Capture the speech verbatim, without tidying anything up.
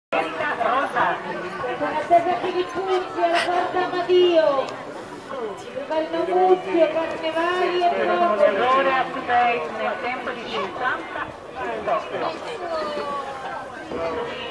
Sono attesa Filippucci alla porta Amadio. Preparino Muzio, Carnevali e Popoli. Errore a Space nel tempo di cinquanta.